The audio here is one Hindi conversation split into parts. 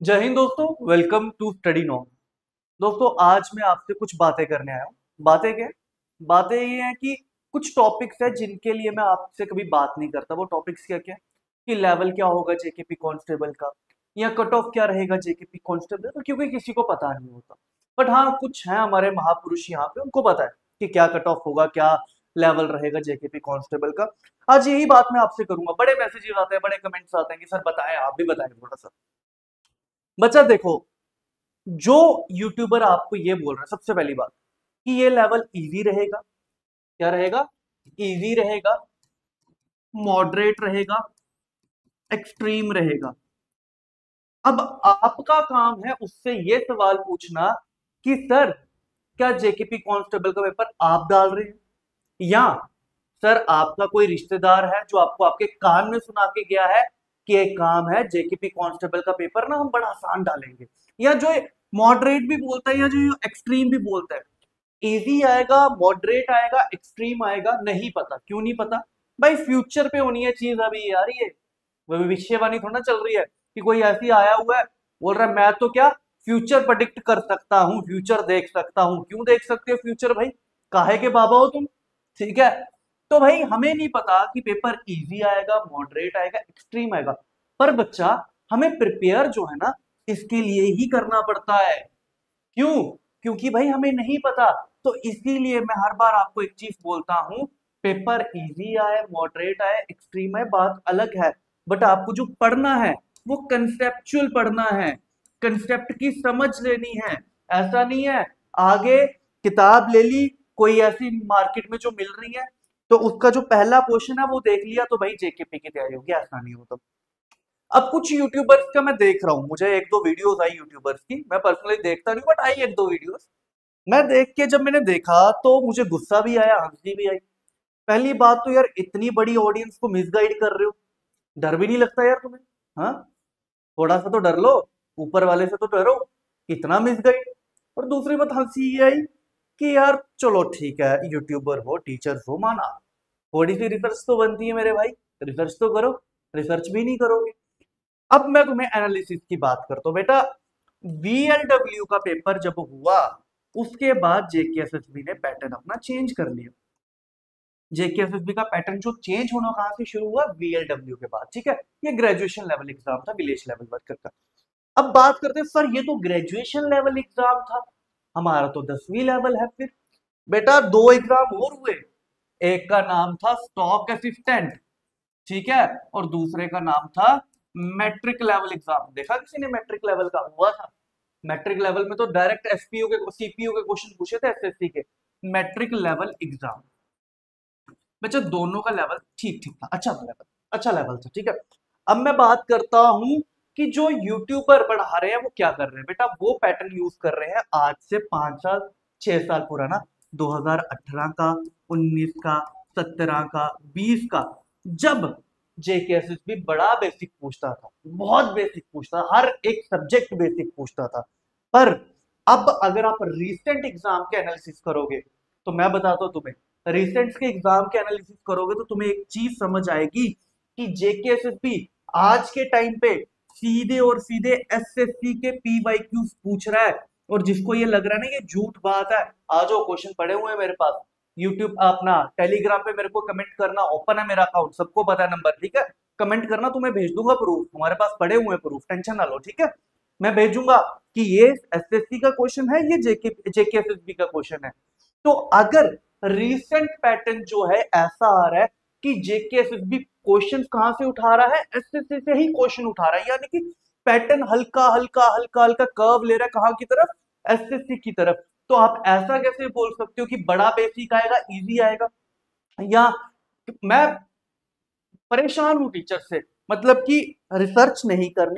जय हिंद दोस्तों, वेलकम टू स्टडी नो। दोस्तों आज मैं आपसे कुछ बातें करने आया हूँ। बातें क्या है? बातें ये हैं कि कुछ टॉपिक्स है जिनके लिए मैं आपसे कभी बात नहीं करता। वो टॉपिक्स क्या क्या है कि लेवल क्या होगा जेकेपी कांस्टेबल का, या कट ऑफ क्या रहेगा जेकेपी कांस्टेबल का, क्योंकि किसी को पता नहीं होता। बट हाँ, कुछ हैं हमारे महापुरुष यहाँ पे, उनको पता है कि क्या कट ऑफ होगा, क्या लेवल रहेगा जेकेपी कांस्टेबल का। आज यही बात मैं आपसे करूंगा। बड़े मैसेजेस आते हैं, बड़े कमेंट्स आते हैं कि सर बताएं, आप भी बताएं थोड़ा सा। बच्चा देखो, जो यूट्यूबर आपको ये बोल रहा है, सबसे पहली बात कि ये लेवल इजी रहेगा। क्या रहेगा? इजी रहेगा, मॉडरेट रहेगा, एक्सट्रीम रहेगा। अब आपका काम है उससे ये सवाल पूछना कि सर क्या जेकेपी कांस्टेबल का पेपर आप डाल रहे हैं, या सर आपका कोई रिश्तेदार है जो आपको आपके कान में सुना के गया है कि एक काम है जेकेपी कांस्टेबल का पेपर ना हम बड़ा आसान डालेंगे। या जो मॉडरेट भी बोलता है या जो एक्सट्रीम भी बोलता है, इजी आएगा, मॉडरेट आएगा, एक्सट्रीम आएगा, नहीं पता। क्यों नहीं पता भाई? फ्यूचर पे होनी है चीज अभी यार। ये भविष्यवाणी थोड़ा चल रही है कि कोई ऐसी आया हुआ है बोल रहा है मैं तो क्या फ्यूचर प्रेडिक्ट कर सकता हूँ, फ्यूचर देख सकता हूँ। क्यों देख सकते हो फ्यूचर भाई? काहे के बाबा हो तुम? ठीक है, तो भाई हमें नहीं पता कि पेपर इजी आएगा, मॉडरेट आएगा, एक्सट्रीम आएगा। पर बच्चा, हमें प्रिपेयर जो है ना इसके लिए ही करना पड़ता है। क्यों? क्योंकि भाई हमें नहीं पता। तो इसीलिए मैं हर बार आपको एक चीज बोलता हूं, पेपर इजी आए, मॉडरेट आए, एक्सट्रीम आए, बात अलग है। बट आपको जो पढ़ना है वो कंसेप्चुअल पढ़ना है, कंसेप्ट की समझ लेनी है। ऐसा नहीं है आगे किताब ले ली कोई ऐसी मार्केट में जो मिल रही है तो उसका जो पहला क्वेश्चन है वो देख लिया तो भाई जेकेपी की तैयारी होगी। ऐसा नहीं होता। अब कुछ यूट्यूबर्स का मैं देख रहा हूँ, मुझे एक दो वीडियोस आई यूट्यूबर्स की, मैं पर्सनली देखता नहीं बट आई एक दो वीडियोस। मैं देख के जब मैंने देखा तो मुझे गुस्सा भी आया, हंसी भी आई। पहली बात तो यार, इतनी बड़ी ऑडियंस को मिसगाइड कर रहे हो, डर भी नहीं लगता यार तुम्हें? हाँ, थोड़ा सा तो डर लो, ऊपर वाले से तो डरो। इतना मिसगाइड। और दूसरी बात हंसी ये आई कि यार चलो ठीक है, यूट्यूबर हो, टीचर हो, माना, थोड़ी सी रिसर्च तो बनती है मेरे भाई। रिसर्च तो करो। रिसर्च भी नहीं करोगे। अब मैं तुम्हें एनालिसिस की बात करता हूं बेटा। वीएलडब्ल्यू का पेपर जब हुआ उसके बाद जेकेएसएसबी ने पैटर्न अपना चेंज कर लिया। जेकेएसएसबी का पैटर्न जो चेंज होना कहां से शुरू हुआ? वीएलडब्ल्यू के बाद। ठीक है, ये ग्रेजुएशन लेवल एग्जाम था, विलेज लेवल वर्कर का। अब बात करते हैं, सर ये तो ग्रेजुएशन लेवल एग्जाम था, हमारा तो 10वीं लेवल है। फिर बेटा दो एग्जाम और हुए। एक का नाम था स्टॉक असिस्टेंट, ठीक है, और दूसरे का नाम था मैट्रिक लेवल एग्जाम। देखा किसी ने मैट्रिक लेवल का? हुआ था। मैट्रिक लेवल में तो डायरेक्ट एसपीओ के सीपीओ के क्वेश्चन पूछे थे, एसएससी के। मैट्रिक लेवल एग्जाम बच्चा दोनों का लेवल ठीक ठीक था, अच्छा लेवल था। ठीक है, अब मैं बात करता हूं कि जो यूट्यूबर पढ़ा रहे हैं वो क्या कर रहे हैं बेटा। वो पैटर्न यूज कर रहे हैं आज से 5 साल 6 साल पुराना, 2018 का, 19 का, 17 का, 20 का, जब जेकेएसएसबी बड़ा बेसिक पूछता था, बहुत बेसिक पूछता था, हर एक सब्जेक्ट बेसिक पूछता था। पर अब अगर आप रिसेंट एग्जाम के एनालिसिस करोगे तो मैं बताता हूं तुम्हें, रिसेंट के एग्जाम के एनालिसिस करोगे तो तुम्हें एक चीज समझ आएगी कि जेकेएसएसबी आज के टाइम पे सीधे और सीधे एसएससी के पीवाईक्यूज पूछ रहा है। और जिसको ये लग रहा है ना ये झूठ बात है, आ जाओ, क्वेश्चन पड़े हुए हैं मेरे पास। यूट्यूब अपना टेलीग्राम पे मेरे को कमेंट करना, ओपन है मेरा अकाउंट, सबको पता है नंबर। ठीक है, कमेंट करना, तुम्हें भेज दूंगा प्रूफ, हमारे पास पड़े हुए प्रूफ, टेंशन ना लो। ठीक है, मैं भेजूंगा कि ये एसएससी का क्वेश्चन है, ये जेकेएसएसबी का क्वेश्चन है। तो अगर रीसेंट पैटर्न जो है ऐसा आ रहा है कि जेकेएसएसबी क्वेश्चन कहां से उठा रहा है? एसएससी से ही क्वेश्चन उठा रहा है, यानी कि पैटर्न हल्का हल्का हल्का हल्का कर्व ले रहा है, कहां की तरफ? एसएससी की तरफ। तो आप ऐसा कैसे बोल सकते हो कि बड़ा बेसिक आएगा, इजी आएगा? या मैं परेशान हूं टीचर से, मतलब कि रिसर्च नहीं करनी।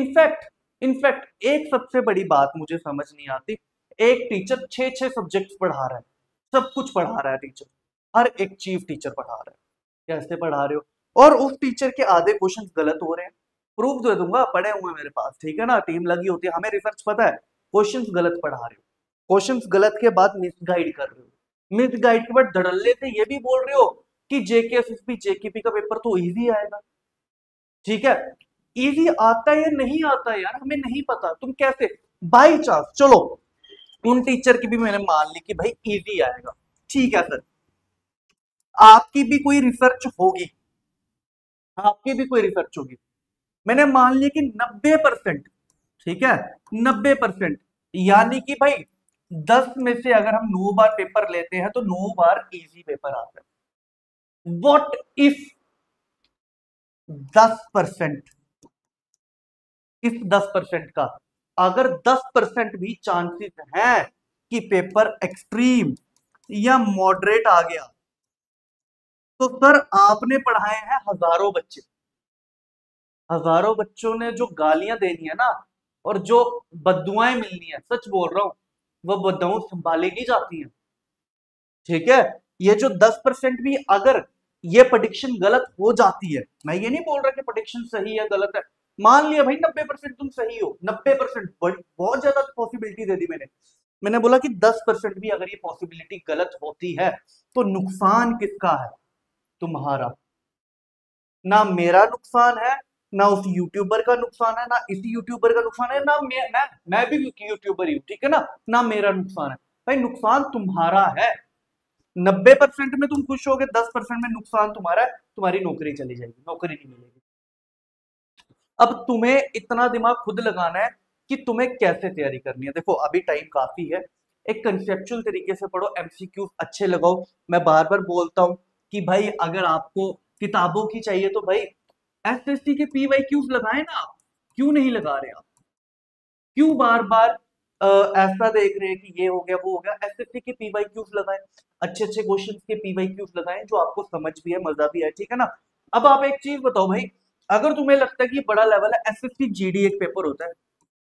इनफैक्ट एक सबसे बड़ी बात मुझे समझ नहीं आती, एक टीचर 6 सब्जेक्ट पढ़ा रहा है, सब कुछ पढ़ा रहा है टीचर, हर एक चीफ टीचर पढ़ा रहा है। कैसे पढ़ा रहे हो? और उस टीचर के आधे क्वेश्चन गलत हो रहे हैं। प्रूफ दे दूंगा, पढ़े हुए मेरे पास। ठीक है ना, टीम लगी होती है, हमें रिसर्च पता है। क्वेश्चंस गलत पढ़ा रहे हो, क्वेश्चंस गलत के बाद मिसगाइड कर रहे हो, मिसगाइड के बाद धड़ल्ले से ये भी बोल रहे हो कि जेकेएसएसबी जेकेपी का पेपर तो इजी आएगा। ठीक है, इजी आता है या नहीं आता है यार, हमें नहीं पता। तुम कैसे बाई चांस, चलो उन टीचर की भी मैंने मान ली कि भाई इजी आएगा, ठीक है सर, आपकी भी कोई रिसर्च होगी, आपकी भी कोई रिसर्च होगी, मैंने मान लिया कि 90%, ठीक है 90%, यानी कि भाई 10 में से अगर हम 9 बार पेपर लेते हैं तो 9 बार इजी पेपर आता है। व्हाट इफ 10%, इस 10% का अगर 10% भी चांसेस हैं कि पेपर एक्सट्रीम या मॉडरेट आ गया, तो सर आपने पढ़ाए हैं हजारों बच्चे, हजारों बच्चों ने जो गालियां देनी है ना और जो बद्दुआएं मिलनी है, सच बोल रहा हूं, वह बद्दुआएं संभाली नहीं जाती हैं, ठीक है। ये जो 10% भी अगर ये प्रेडिक्शन गलत हो जाती है, मैं ये नहीं बोल रहा कि प्रेडिक्शन सही है गलत है, मान लिया भाई 90% तुम सही हो, 90% बहुत ज्यादा पॉसिबिलिटी दे दी मैंने, मैंने बोला कि 10% भी अगर ये पॉसिबिलिटी गलत होती है तो नुकसान किसका है, तुम्हारा, ना मेरा नुकसान है, ना उस यूट्यूबर का नुकसान है, ना इस यूट्यूबर का नुकसान है, ना मैं भी यूट्यूबर ही हूं, ठीक है ना मेरा नुकसान है, भाई नुकसान तुम्हारा है। 90% में तुम खुश होगे, 10% में नुकसान तुम्हारा है, तुम्हारी नौकरी चली जाएगी, नौकरी नहीं मिलेगी। अब तुम्हें इतना दिमाग खुद लगाना है कि तुम्हें कैसे तैयारी करनी है। देखो अभी टाइम काफी है, एक कंसेप्चुअल तरीके से पढ़ो, एमसीक्यू अच्छे लगाओ। मैं बार बार बोलता हूं कि भाई अगर आपको किताबों की चाहिए तो भाई एसएससी के पीवाईक्यूज लगाए ना आप, क्यों नहीं लगा रहे आप, क्यों बार बार ऐसा देख रहे हैं कि ये हो गया वो हो गया, एसएससी के पीवाईक्यूज लगाएं, अच्छे अच्छे क्वेश्चंस के पीवाईक्यूज लगाएं जो आपको समझ भी है, मजा भी है, ठीक है ना। अब आप एक चीज बताओ भाई, अगर तुम्हें लगता है कि बड़ा लेवल है, एसएससी जीडी एक पेपर होता है,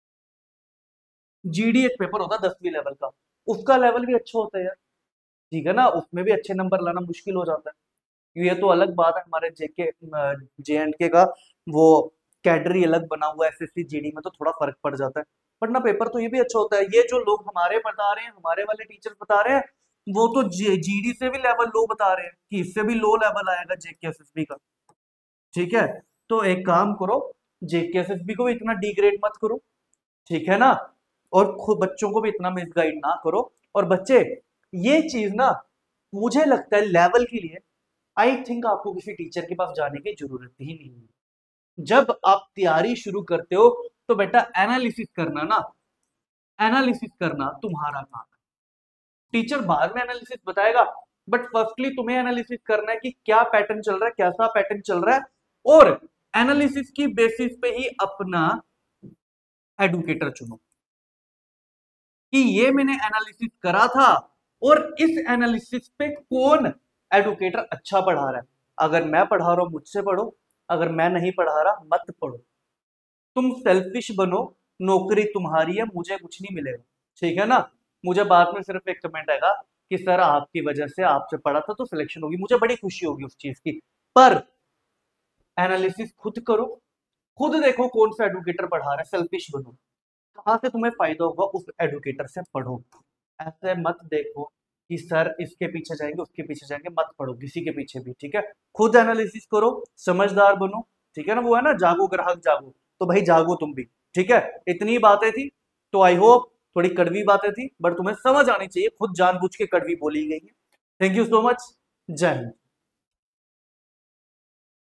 जीडी एक पेपर होता है 10वीं लेवल का, उसका लेवल भी अच्छा होता है यार, ठीक है ना, उसमें भी अच्छे नंबर लाना मुश्किल हो जाता है। ये तो अलग बात है, हमारे जेके JNK का वो कैडरी अलग बना हुआ है, एसएससी जीडी में तो थोड़ा फर्क पड़ जाता है, बट ना पेपर तो ये भी अच्छा होता है। ये जो लोग हमारे बता रहे हैं, हमारे वाले टीचर बता रहे हैं, वो तो जीडी से भी लेवल लो बता रहे हैं कि इससे भी लो लेवल आएगा जेके एसएसबी का, ठीक है। तो एक काम करो, जेके एसएसबी को भी इतना डिग्रेड मत करो, ठीक है ना, और खुद बच्चों को भी इतना मिसगाइड ना करो। और बच्चे ये चीज ना, मुझे लगता है लेवल के लिए आई थिंक आपको किसी टीचर के पास जाने की जरूरत ही नहीं है। जब आप तैयारी शुरू करते हो तो बेटा एनालिसिस करना ना, एनालिसिस करना तुम्हारा काम है। टीचर बाद में एनालिसिस बताएगा, बट फर्स्टली तुम्हें एनालिसिस करना है कि क्या पैटर्न चल रहा है, कैसा पैटर्न चल रहा है, और एनालिसिस की बेसिस पे ही अपना एडुकेटर चुनो कि ये मैंने एनालिसिस करा था और इस एनालिसिस पे कौन एडुकेटर अच्छा पढ़ा रहा है। अगर मैं पढ़ा रहा हूं मुझसे पढ़ो, अगर मैं नहीं पढ़ा रहा मत पढ़ो। तुम सेल्फिश बनो, नौकरी तुम्हारी है, मुझे कुछ नहीं मिलेगा, ठीक है ना। मुझे बाद में सिर्फ एक कमेंट आएगा कि सर आपकी वजह से आपसे पढ़ा था तो सिलेक्शन होगी, मुझे बड़ी खुशी होगी उस चीज की, पर एनालिसिस खुद करो, खुद देखो कौन सा एडुकेटर पढ़ा रहा है, सेल्फिश बनो, कहां से तुम्हें फायदा होगा उस एडुकेटर से पढ़ो। ऐसे मत देखो कि सर इसके पीछे जाएंगे उसके पीछे जाएंगे, मत पढ़ो किसी के पीछे भी, ठीक है। खुद एनालिसिस करो, समझदार बनो, ठीक है ना, वो है ना जागो ग्राहक जागो, तो भाई जागो तुम भी, ठीक है। इतनी बातें थी, तो आई होप थोड़ी कड़वी बातें थी, बट तुम्हें समझ आनी चाहिए, खुद जानबूझ के कड़वी बोली गई है। थैंक यू सो मच, जय हिंद।